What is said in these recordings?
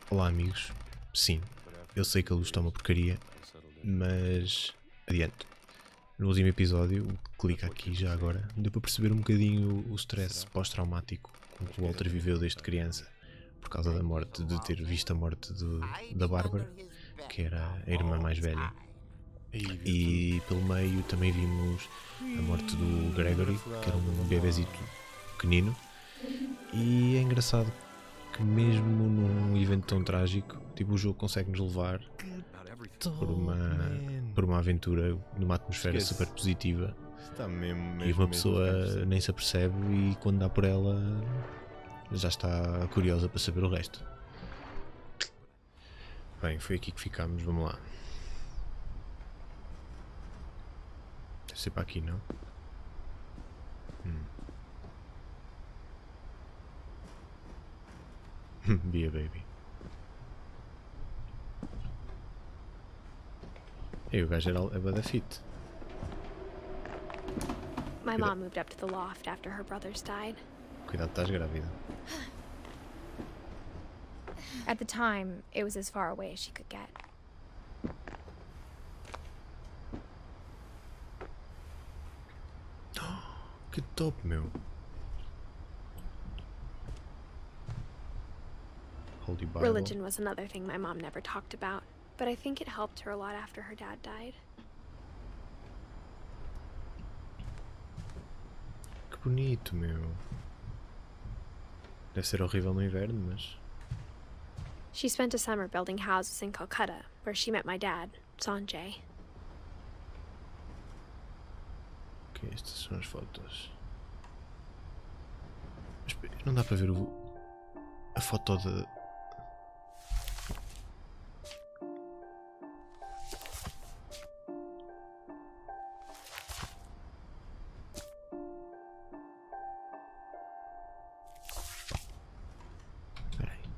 Olá amigos, sim, eu sei que a luz está uma porcaria, mas adiante. No último episódio, clica aqui já agora, deu para perceber um bocadinho o stress pós-traumático com que o Walter viveu desde criança, por causa da morte, de ter visto a morte da Bárbara, que era a irmã mais velha. E pelo meio também vimos a morte do Gregory, que era um bebezito pequenino, e é engraçado que mesmo num evento tão trágico, tipo, o jogo consegue-nos levar por uma aventura numa atmosfera super positiva e uma pessoa nem se apercebe e quando dá por ela já está curiosa para saber o resto. Bem, foi aqui que ficámos, vamos lá. Deve ser para aqui, não? Be a baby. Ei, o gajo é bué da fit. My mom moved up to the loft after her brothers died. Cuidado, estás grávida. At the time, it was as far away as she could get. Que top, meu. Holy Bible. Religion was another thing my mom never talked about, but I think it helped her a lot after her dad died. Que bonito, meu. Deve ser horrível no inverno, mas... She spent a summer building houses in Calcutta, where she met my dad, Sanjay. Ok, estas são as fotos. Mas não dá para ver a foto de... Espera aí.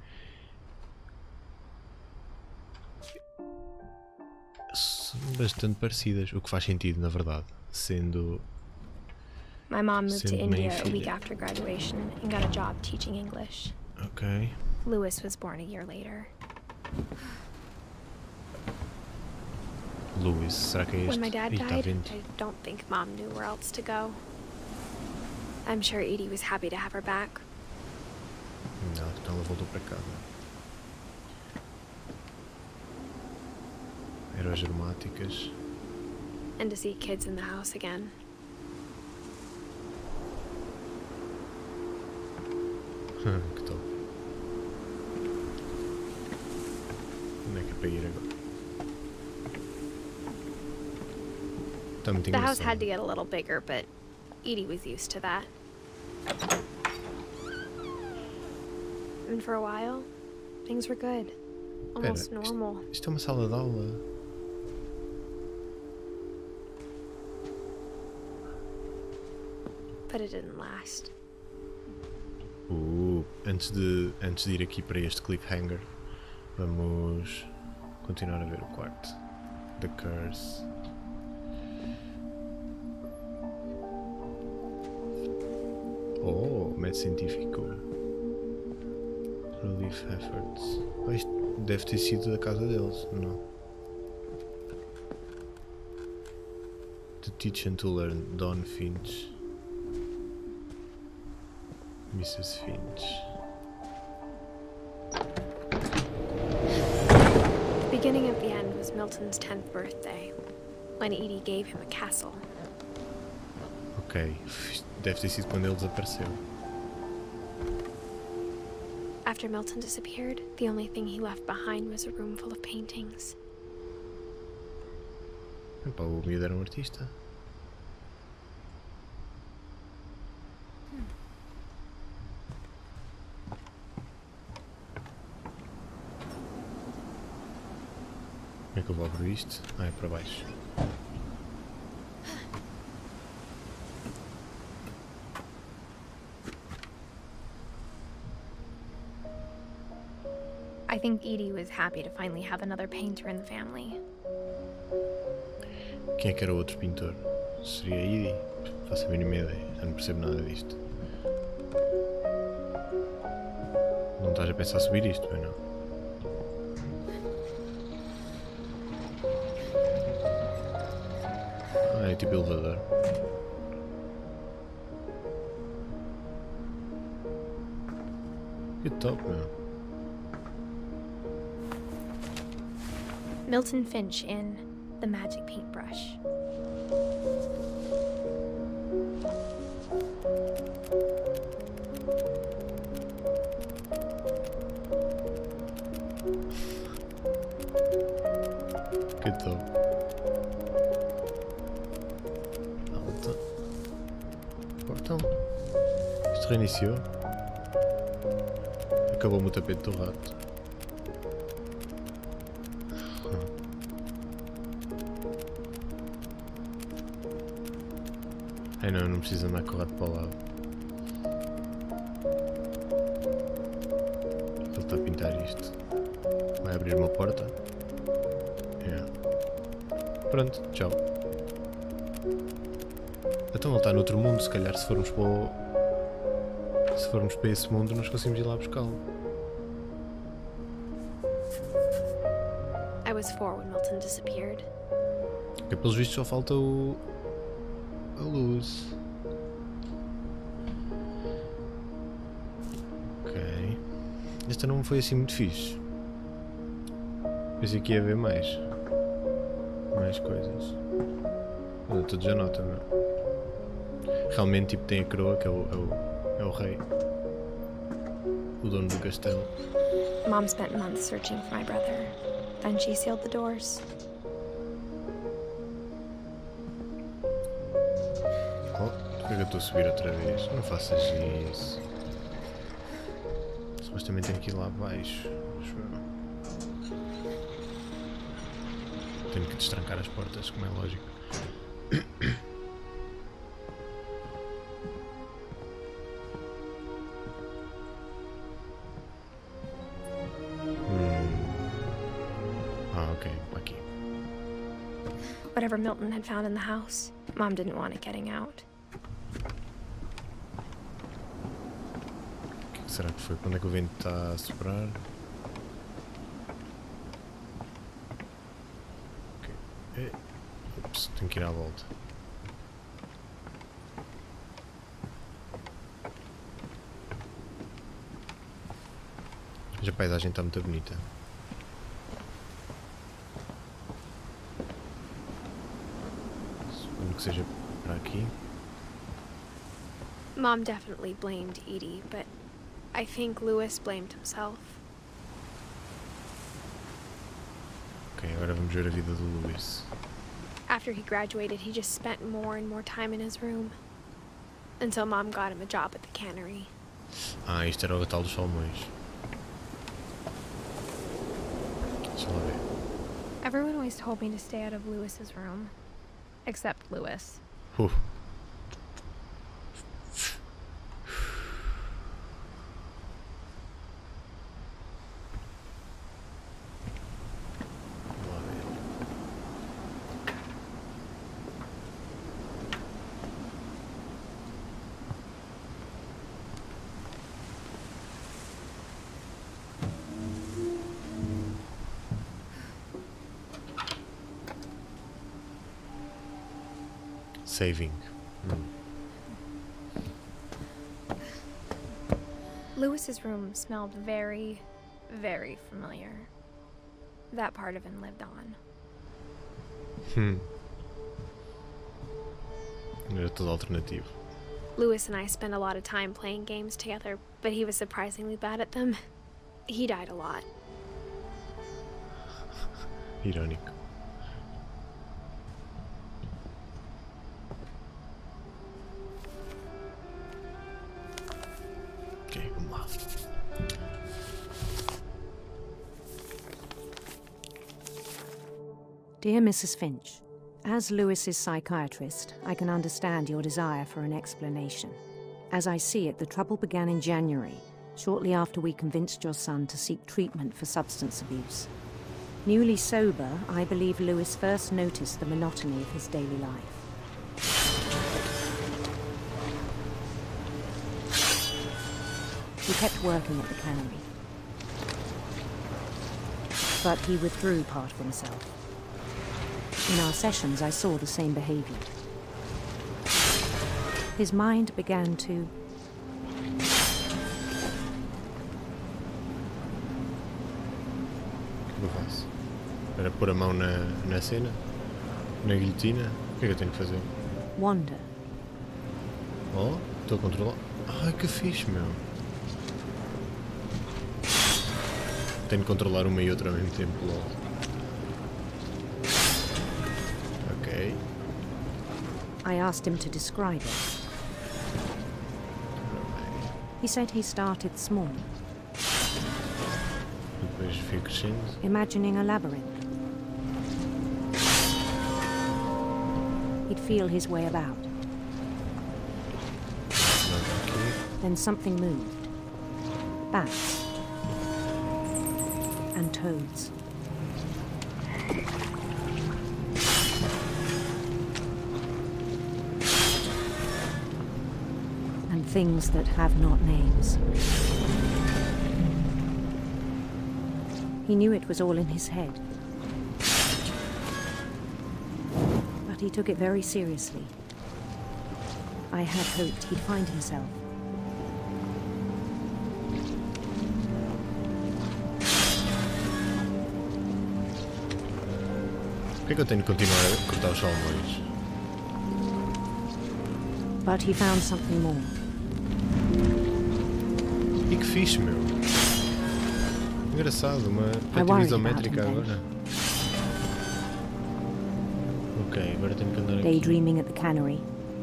São bastante parecidas, o que faz sentido, na verdade, sendo... My mom moved to Send India me a week after graduation and got a job teaching English. Ok. Louis was born a year later. Louis, será que é este? When my dad Ih, está died, vento. I don't think mom knew where else to go. I'm sure Edie was happy to have her back. Não, então ela voltou para casa. Ervas aromáticas. And to see kids in the house again. Que top. Onde é que é para ir agora? Está muito The house engraçado. had to get a little bigger, but Edie was used to that. And for a while, things were good. Almost Espera, normal. Isto é uma sala de aula. But it didn't last. Antes de ir aqui para este cliffhanger, vamos continuar a ver o quarto. The Curse. Oh, método científico. Relief efforts. Ah, isto deve ter sido da casa deles, não? To teach and to learn. Don Finch. Mrs. Finch. The beginning of the end was Milton's 10th birthday, when Edie gave him a castle. Ok, isto deve ter sido quando ele desapareceu. After Milton disappeared, the only thing he left behind was a room full of paintings. Epá, o miúdo era um artista. Como é que eu vou abrir isto? Ah, é para baixo. I think Edie was happy to finally have another painter in the family. Quem é que era o outro pintor? Seria a Edie? Faço a mínima ideia, já não percebo nada disto. Não estás a pensar subir isto, bem não? é tipo elevador. Que top, meu. Milton Finch in The Magic Paintbrush. Que top. Alta. Portão. Isto reiniciou. Acabou-me o tapete do rato. Ai não precisa andar com o rato para o lado. Ele está a pintar isto. Vai abrir uma porta. Yeah. Pronto, tchau. Então ele está noutro mundo, se calhar se formos para o... Se formos para esse mundo nós conseguimos ir lá buscá-lo. I was 4 when Milton disappeared. Porque pelos vistos só falta a luz. Ok. Esta não foi assim muito fixe. Pensei que ia haver mais coisas. Mas tudo já nota, meu. Realmente tipo tem a coroa que é o rei. O dono do castelo. Mom spent months searching for my brother. Then she sealed the doors. Oh, por que eu estou a subir outra vez? Não faças isso. Supostamente tenho que ir lá abaixo. Acho eu. Tenho que destrancar as portas, como é lógico. Ok, aqui. Whatever Milton had found in the house, Mom didn't want it getting out. O que será que foi? Quando é que o vento está a soprar? Ups, tenho que ir à volta. Mas a paisagem está muito bonita. Suponho que seja para aqui. Mom definitely blamed Edie, but I think Lewis blamed himself. Ok, agora vamos ver a vida do Lewis. After he graduated, he just spent more and more time in his room. Until Mom got him a job at the cannery. Ah, isto era o tal dos salmões. Deixa lá ver. Everyone always told me to stay out of Lewis's room. Except Lewis. Lá ver. Saving. Lewis's room smelled very, very familiar. That part of him lived on. Era todo alternativo. Lewis and I spent a lot of time playing games together, but he was surprisingly bad at them. He died a lot. Irónico. Ok, vamos lá. Dear Mrs. Finch, as Lewis's psychiatrist, I can understand your desire for an explanation. As I see it, the trouble began in January, shortly after we convinced your son to seek treatment for substance abuse. Newly sober, I believe Lewis first noticed the monotony of his daily life. He kept working at the cannery, but he withdrew part of himself. In our sessions, I saw the same behavior. His mind began to... O que eu faço? Para pôr a mão na cena? Na guilhotina? O que é que eu tenho que fazer? wander. Oh, estou a controlar. Ai, que fixe, meu. Tenho que controlar uma e outra ao mesmo tempo, logo. Ok. I asked him to describe it. He said he started small, E depois fui crescendo. imagining a labyrinth. He'd feel his way about. Aqui. Then something moved. Bats. And toads. And things that have not names. He knew it was all in his head. But he took it very seriously. I had hoped he'd find himself. Por que é que eu tenho que continuar a cortar os salmões? But he found something more. E que fixe, meu. Engraçado, uma perspectiva isométrica agora. Ok, agora tenho que andar aqui. Daydreaming at the cannery.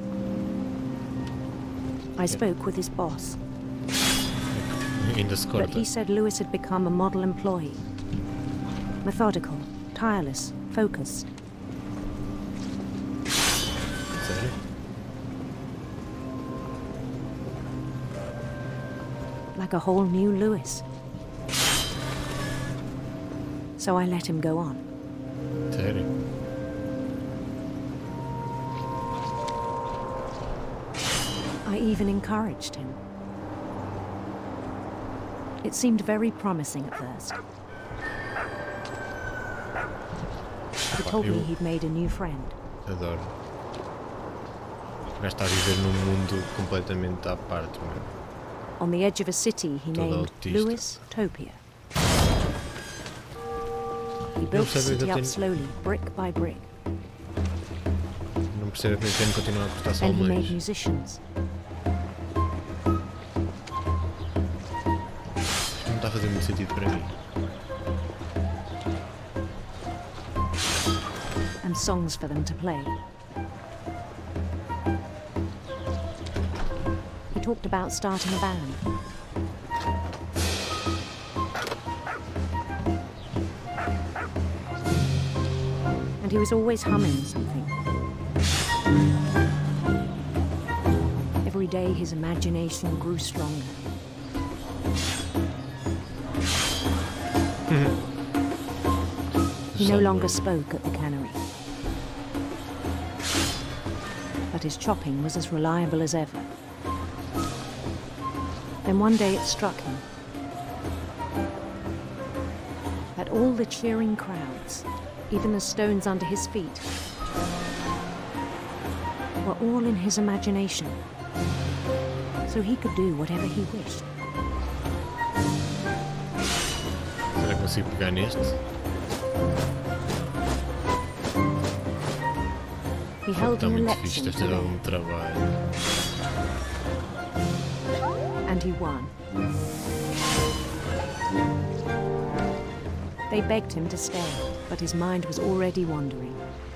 I spoke with his boss, Ainda se but corta. he said Lewis had become a model employee. Methodical, tireless, focused. Sério? Like a whole new Lewis. So I let him go on. Sério? I even encouraged him. It seemed very promising at first. He told me he'd made a new friend. Adoro. O gajo está a viver num mundo completamente à parte, meu. On the edge of a city he Todo named autista. Lewis Topia. He built the percebe que city eu up tenho- slowly, brick by brick. Não percebo porque tenho que continuar a cortar Then he made salmões. musicians. Não está a fazer muito sentido para mim. And songs for them to play. He talked about starting a band. And he was always humming something. Every day his imagination grew stronger. He no longer spoke at the cannery. But his chopping was as reliable as ever. Then one day it struck him that all the cheering crowds, even the stones under his feet, were all in his imagination, so he could do whatever he wished. Será que consigo pegar neste? He held Está an muito fixe, election deve for ter dado them, um trabalho. and he won. They begged him to stay, but his mind was already wandering.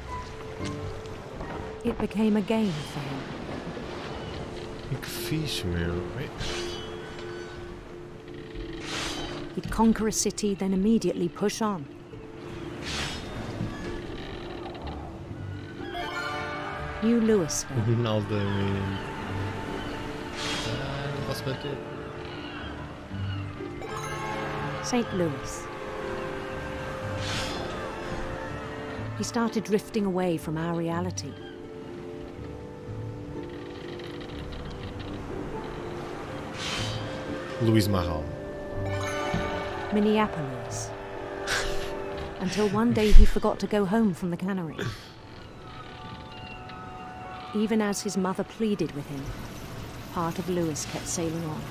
It became a game for him. E que fixe, meu. He'd conquer a city, then immediately push on. New Louisville, Ronaldo mesmo. Ah, não posso bater. St. Louis. He started drifting away from our reality. Luís Marral. Minneapolis. Until one day he forgot to go home from the cannery. Even as his mother pleaded with him, part of Lewis kept sailing on.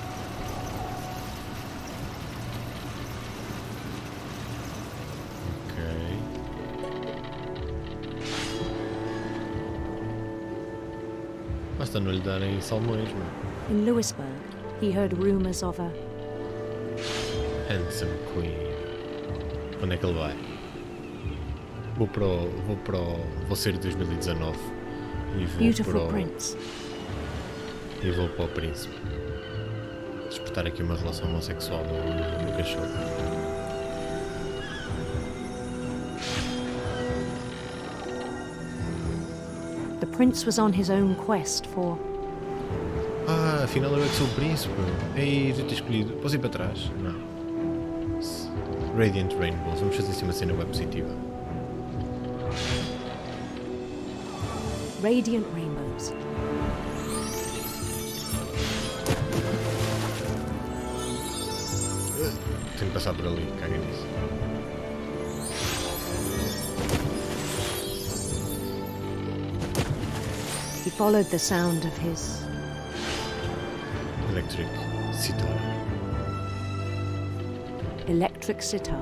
Basta não lhe darem salmões, mano. In Lewisburg, he heard rumors of a Handsome Queen. Onde é que ele vai? Vou ser de 2019 e vou beautiful prince. E vou para o príncipe. Despertar aqui uma relação homossexual no cachorro. The prince was on his own quest for... Ah, afinal eu é que sou o príncipe. Ei, já te escolhido. Posso ir para trás? Não. Radiant Rainbows. Vamos fazer assim uma cena web positiva. Radiant Rainbows. Tenho que passar por ali, caga nisso. He followed the sound of his... Electric sitar. Electric sitar.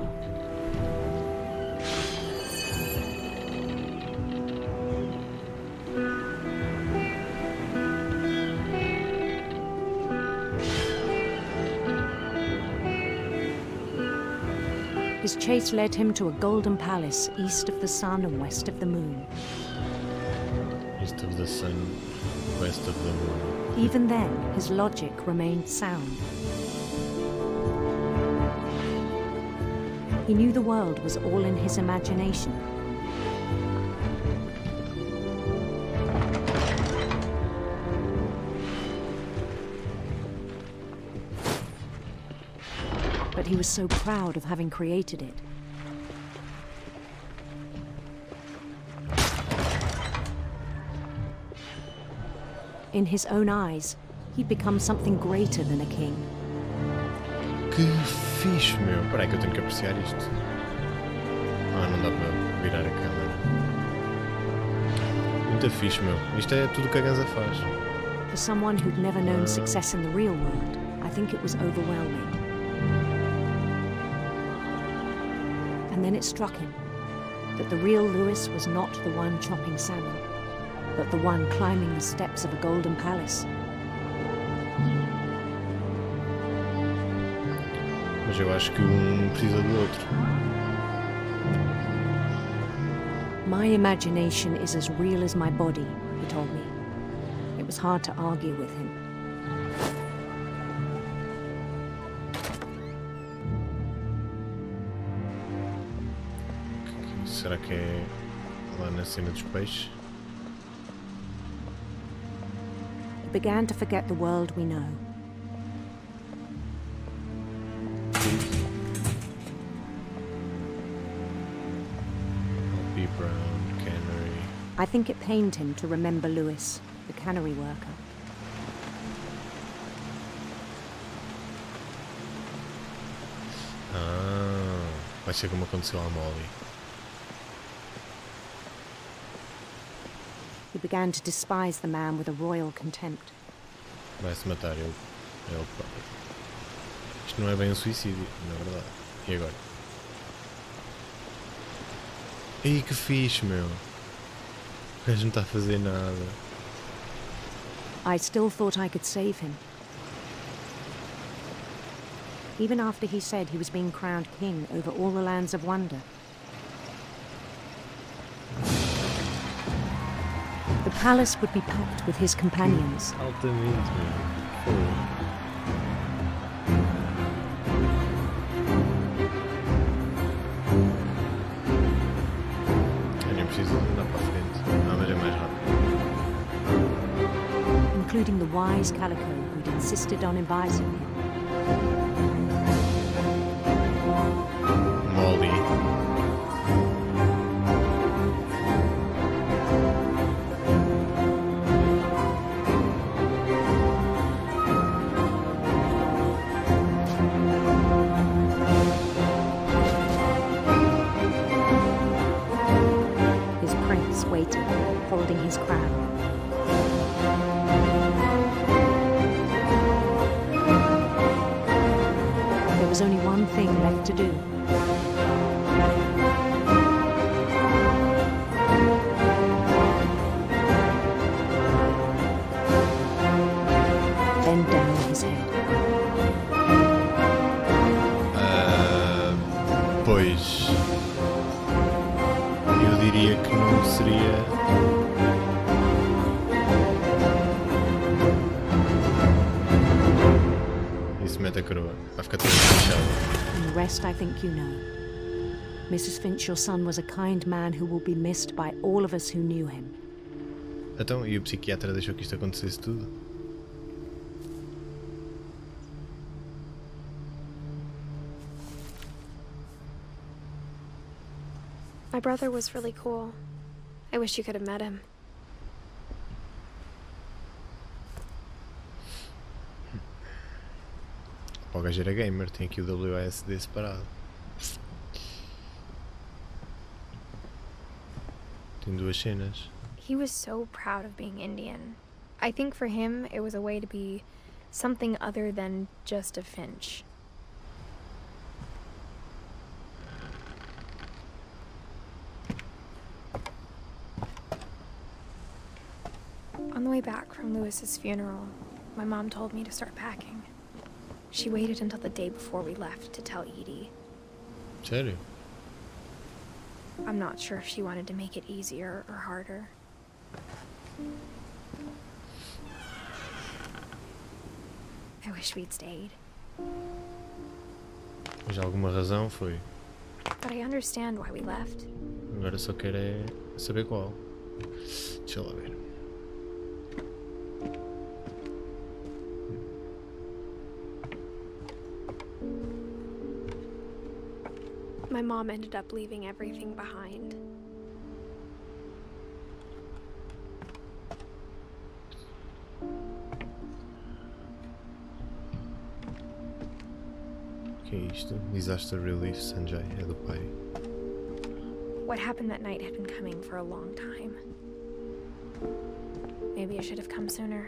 His chase led him to a golden palace east of the sun and west of the moon. East of the sun, west of the moon. Even then, his logic remained sound. He knew the world was all in his imagination. But he was so proud of having created it. In his own eyes, he'd become something greater than a king. Que fixe, meu. Espera aí que eu tenho que apreciar isto. Ah, não dá para virar a câmera. Muito fixe, meu. Isto é tudo o que a Ganza faz. For someone who'd never known success in the real world, I think it was overwhelming. And then it struck him that the real Lewis was not the one chopping salmon, but the one climbing the steps of a golden palace. Mas eu acho que um precisa do outro. My imagination is as real as my body, he told me. It was hard to argue with him. Será que é lá na cena dos peixes? He began to forget the world we know. Hoppy brown canary. I think it pained him to remember Lewis, the cannery worker. Ah, vai ser como aconteceu à Molly. He began to despise the man with a royal contempt. Vai-se matar ele próprio. Isto não é bem um suicídio, na verdade. E agora? Ih, que fixe, meu. O gajo não está a fazer nada. I still thought I could save him. Even after he said he was being crowned king over all the lands of wonder. The palace would be packed with his companions. Altamente, meu. Eu nem preciso andar para a frente. Não, mas é mais rápido. Including the wise Calico who'd insisted on advising him. Molly. His prince waited, holding his crown. nothing left to do. Bend down his head. Pois. Eu diria que não seria. Isso mete a coroa. Vai ficar tudo fechado. And the rest I think you know. Mrs. Finch, your son was a kind man who will be missed by all of us who knew him. Então, e o psiquiatra deixou que isto acontecesse tudo? My brother was really cool. I wish you could have met him. O gajo era gamer, tem aqui o WASD separado. Tem duas cenas. He was so proud of being Indian. I think for him, it was a way to be something other than just a Finch. On the way back from Lewis's funeral, my mom told me to start packing. She waited until the day before we left to tell Edie. Sério? I'm not sure if she wanted to make it easier or harder. I wish we'd stayed. Mas alguma razão foi. But I understand why we left. Agora só quero é saber qual. Deixa lá ver. My mom ended up leaving everything behind. O que é isto? Disaster Relief Sanjay, é do pai. What happened that night had been coming for a long time. Maybe I should have come sooner.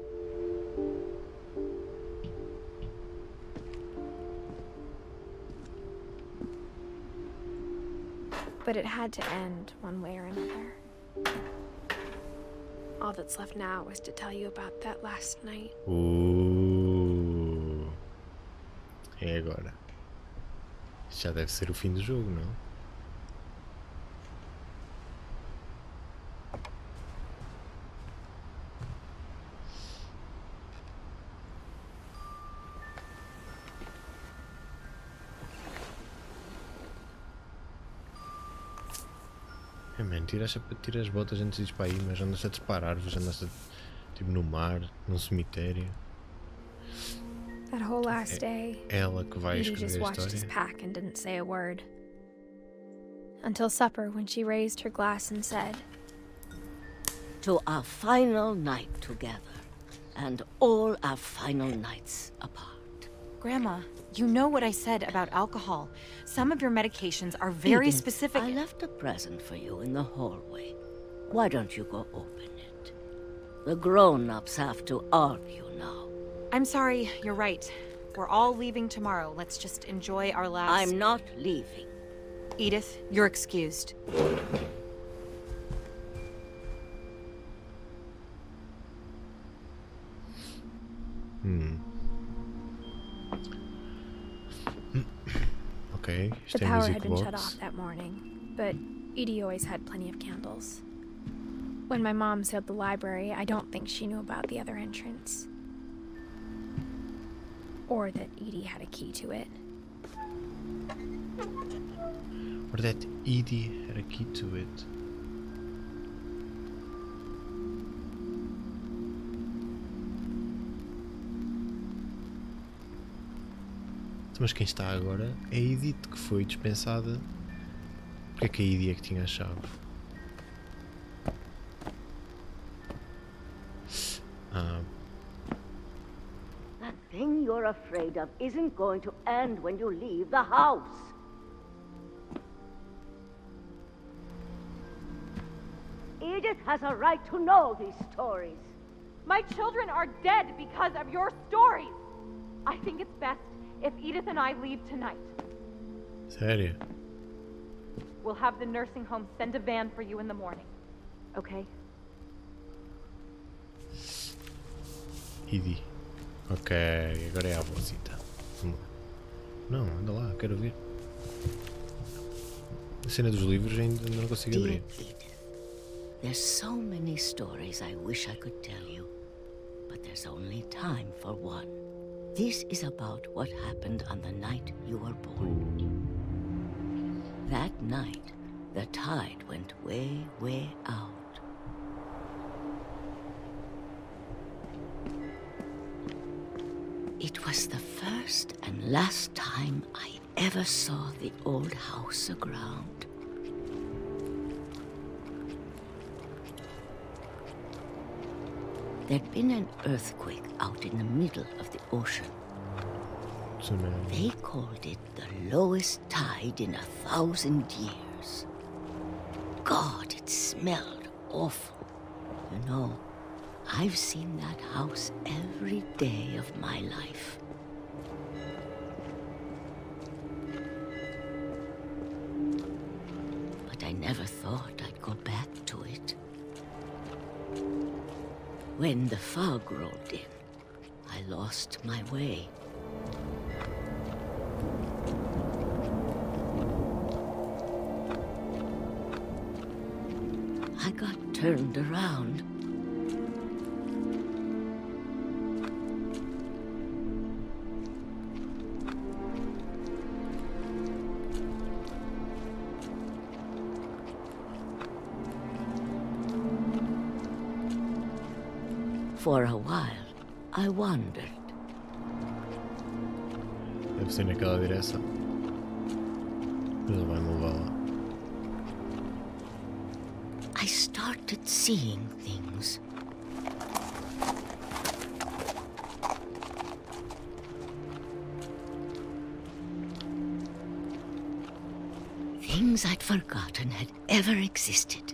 But it had to end one way or another. All that's left now is to tell you about that last night. É agora. Já deve ser o fim do jogo, não? É, man, tira as botas antes de ir para aí, mas andas a disparar árvores, andas tipo no mar, num cemitério. That whole last day, Ela que vai Edie just escrever a watched us história. pack and didn't say a word. Until supper, when she raised her glass and said, To our final night together, and all our final nights apart. Grandma, you know what I said about alcohol. Some of your medications are very Edith, specific. I left a present for you in the hallway. Why don't you go open it? The grown-ups have to argue now. I'm sorry, you're right. We're all leaving tomorrow. Let's just enjoy our last... I'm not leaving. Edith, you're excused. Ok, the isto é power music had been shut box. off that morning, but Edie always had plenty of candles. When my mom sealed the library, I don't think she knew about the other entrance. Or that Edie had a key to it. Or that Edie had a key to it. Mas quem está agora é a Edith, que foi dispensada. Porque é que a Edie é que tinha a chave? That thing you're afraid of isn't going to end when you leave the house. Edith has a right to know these stories. My children are dead because of your stories. I think it's best if Edith and I leave tonight. Sério? We'll have the nursing home send a van for you in the morning. Okay? Idi. Ok, agora é a avózita. Vamos lá. Não, anda lá, quero ver. A cena dos livros ainda não consigo Dear abrir. Edith, there's so many stories I wish I could tell you, but there's only time for one. This is about what happened on the night you were born. That night, the tide went way, way out. It was the first and last time I ever saw the old house aground. There'd been an earthquake out in the middle of the ocean. Tsunami. They called it the lowest tide in 1,000 years. God, it smelled awful. You know, I've seen that house every day of my life. But I never thought I'd go back to it. When the fog rolled in, I lost my way. I got turned around. For a while, I wandered. Deve ser naquela direção. Mas ele vai-me levar lá. I started seeing things. Things I'd forgotten had ever existed.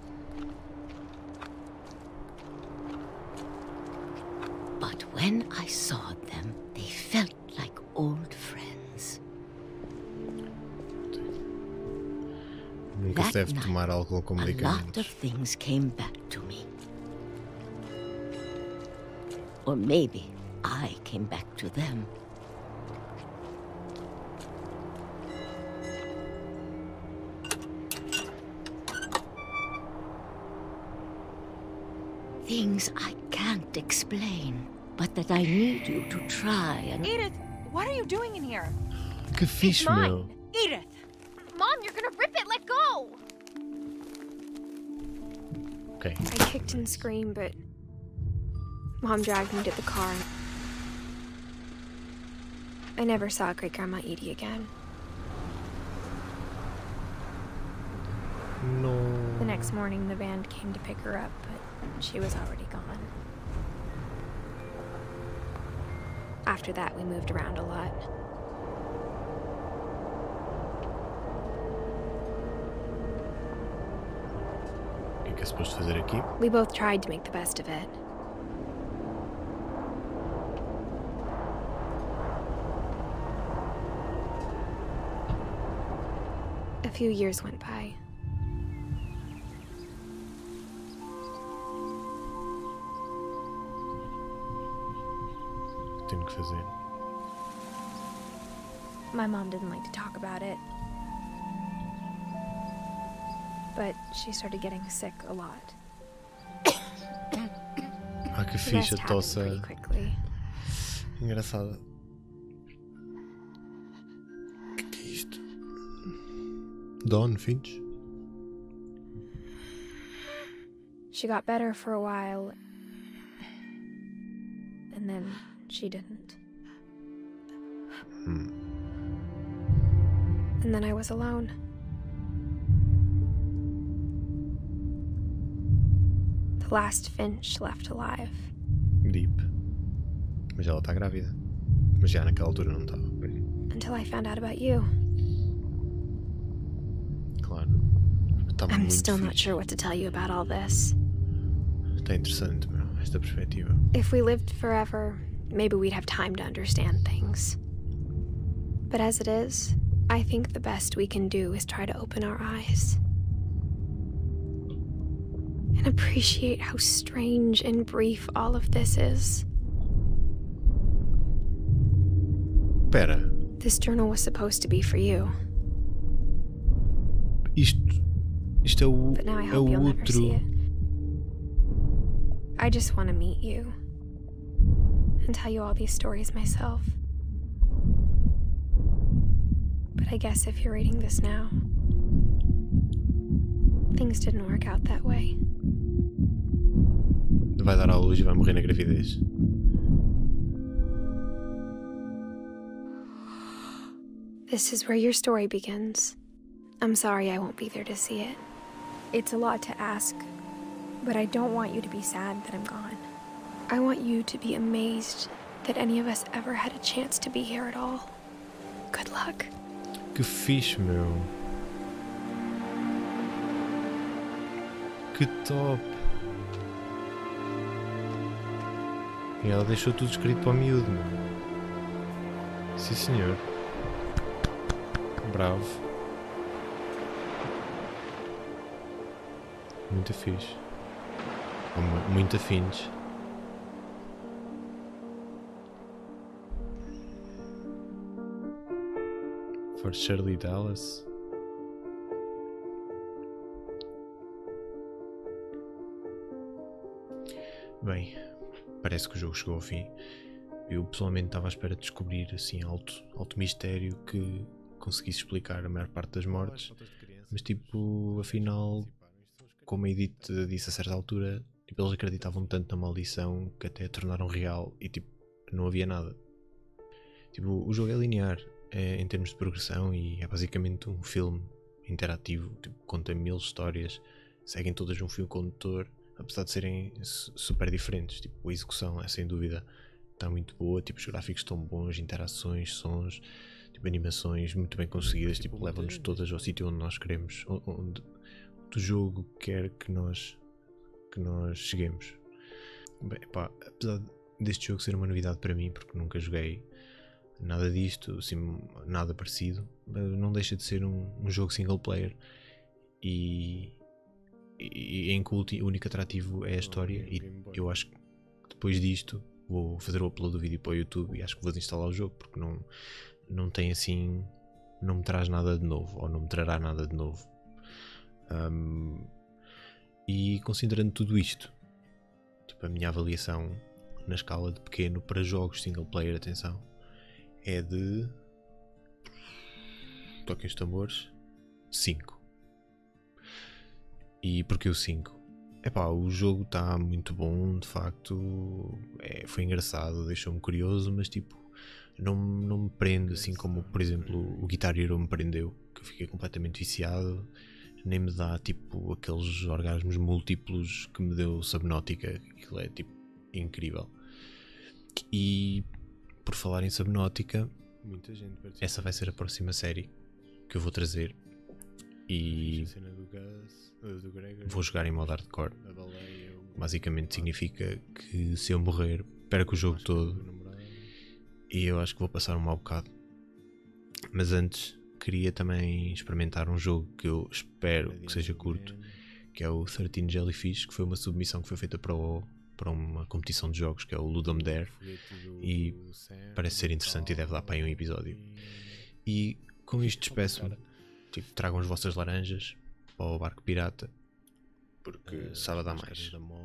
But when I saw them, they felt like old friends. Nunca se That deve night, tomar álcool com a lot of medicamentos. things came back to me. Or maybe I came back to them. Things I can't explain, but that I need you to try and... Edith, what are you doing in here? Que fixe, meu. Edith! Mom, you're gonna rip it! Let go! Ok. I kicked and screamed, but Mom dragged me to the car. I never saw Great Grandma Edie again. No. The next morning, the band came to pick her up, but she was already gone. After that, we moved around a lot. O que é que é suposto fazer aqui? We both tried to make the best of it. A few years went by. O que tenho que fazer? My mom didn't like to talk about it. But she started getting sick a lot. Ah, que The fixe, rest a happened tosse. pretty quickly. Engraçada. O que é isto? Dawn Finch? She got better for a while, and then she didn't. And then I was alone. The last Finch left alive. Deep. Mas ela está grávida. Mas já naquela altura não estava. Until I found out about you. Claro. Está I'm muito still not fixe. sure what to tell you about all this. Está interessante, meu, esta perspectiva. If we lived forever, maybe we'd have time to understand things. But as it is, I think the best we can do is try to open our eyes. And appreciate how strange and brief all of this is. Pera, This journal was supposed to be for you, isto é o, but now I é hope o you'll never see outro. it. I just want to meet you and tell you all these stories myself. But I guess if you're reading this now, things didn't work out that way. Vai dar à luz e vai morrer na gravidez. This is where your story begins. I'm sorry I won't be there to see it. It's a lot to ask, but I don't want you to be sad that I'm gone. I want you to be amazed that any of us ever had a chance to be here at all. Good luck. Que fixe, meu. Que top. E ela deixou tudo escrito para o miúdo, meu. Sim, senhor. Bravo. Muito fixe. Muito afins. For Shirley Dallas. Bem, parece que o jogo chegou ao fim. Eu pessoalmente estava à espera de descobrir assim alto mistério que conseguisse explicar a maior parte das mortes, mas tipo, afinal, como a Edith disse a certa altura, tipo, eles acreditavam tanto na maldição que até a tornaram real e tipo, não havia nada. Tipo, o jogo é linear em termos de progressão e é basicamente um filme interativo, tipo, conta 1000 histórias, seguem todas um fio condutor, apesar de serem super diferentes. Tipo, a execução é sem dúvida está muito boa, tipo, os gráficos estão bons, interações, sons, tipo, animações muito bem conseguidas, tipo, levam-nos todas ao sítio onde nós queremos, onde o jogo quer que nós cheguemos. Bem, pá, apesar deste jogo ser uma novidade para mim, porque nunca joguei nada disto, assim, nada parecido, não deixa de ser um jogo single player e em que o único atrativo é a história, e eu acho que depois disto vou fazer o upload do vídeo para o YouTube e acho que vou desinstalar o jogo, porque não tem assim, não me traz nada de novo, ou não me trará nada de novo. E considerando tudo isto, tipo, a minha avaliação na escala de pequeno para jogos single player, atenção, é de, toquem os tambores, 5. E porquê o 5? Epá, o jogo está muito bom, de facto, foi engraçado, deixou-me curioso, mas tipo, não me prende assim como, por exemplo, o Guitar Hero me prendeu, que eu fiquei completamente viciado, nem me dá tipo aqueles orgasmos múltiplos que me deu Subnautica, aquilo é tipo incrível. E por falar em Subnautica, essa vai ser a próxima série que eu vou trazer e vou jogar em modo hardcore. Basicamente significa que se eu morrer, perco o jogo todo e eu acho que vou passar um mau bocado. Mas antes queria também experimentar um jogo que eu espero que seja curto, que é o 13 Jellyfish, que foi uma submissão que foi feita para uma competição de jogos, que é o Ludum Dare, e parece ser interessante e deve dar para aí um episódio. E com isto despeço-me, tipo, tragam as vossas laranjas para o barco pirata, porque sábado há mais.